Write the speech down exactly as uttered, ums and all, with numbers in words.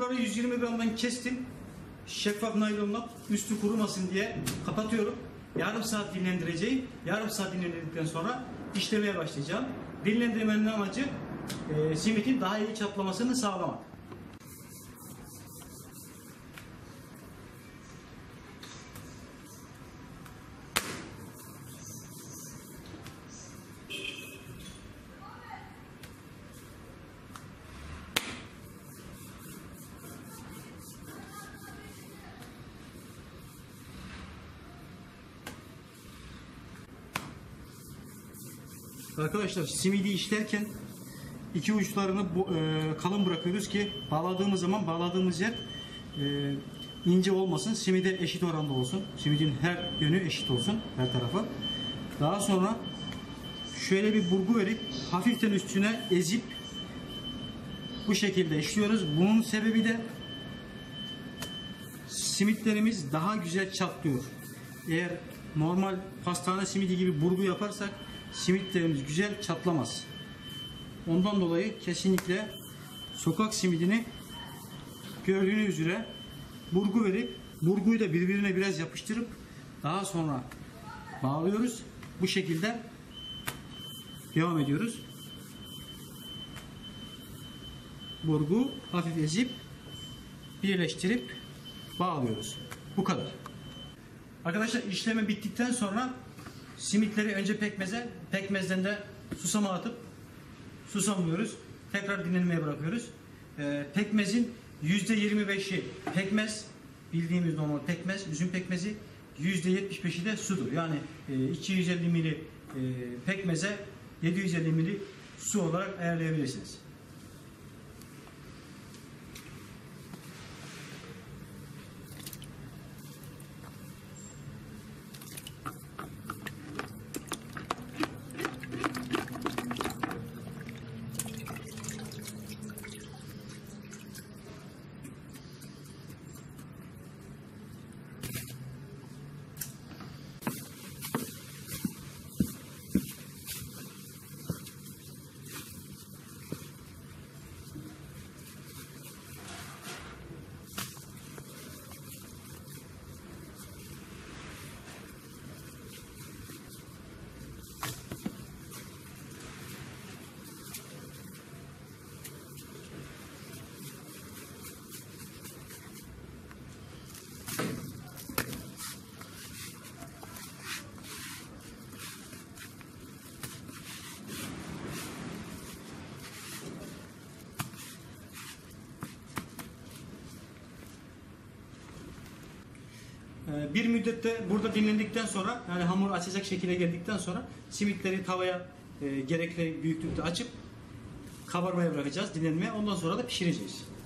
hamurları yüz yirmi gramdan kestim. Şeffaf naylonla üstü kurumasın diye kapatıyorum. Yarım saat dinlendireceğim. Yarım saat dinlendirdikten sonra işlemeye başlayacağım. Dinlendirmenin amacı e, simitin daha iyi çatlamasını sağlamak. Arkadaşlar simidi işlerken iki uçlarını bu, e, kalın bırakıyoruz ki bağladığımız zaman bağladığımız yer e, ince olmasın, simide eşit oranda olsun. Simidin her yönü eşit olsun, her tarafı. Daha sonra şöyle bir burgu verip hafiften üstüne ezip bu şekilde işliyoruz. Bunun sebebi de simitlerimiz daha güzel çatlıyor. Eğer normal pastane simidi gibi burgu yaparsak simitlerimiz güzel çatlamaz. Ondan dolayı kesinlikle sokak simidini gördüğünüz üzere burgu verip burguyu da birbirine biraz yapıştırıp daha sonra bağlıyoruz. Bu şekilde devam ediyoruz. Burgu hafif ezip birleştirip bağlıyoruz. Bu kadar. Arkadaşlar işlemi bittikten sonra simitleri önce pekmeze, pekmezden de susama atıp susamlıyoruz. Tekrar dinlenmeye bırakıyoruz. Ee, pekmezin yüzde yirmi beşi pekmez, bildiğimiz normal pekmez, üzüm pekmezi, yüzde yetmiş beşi de sudur. Yani e, iki yüz elli mililitre e, pekmeze yedi yüz elli mililitre su olarak ayarlayabilirsiniz. Bir müddette burada dinlendikten sonra, yani hamur açacak şekilde geldikten sonra simitleri tavaya e, gerekli büyüklükte açıp kabarmaya bırakacağız, dinlenmeye. Ondan sonra da pişireceğiz.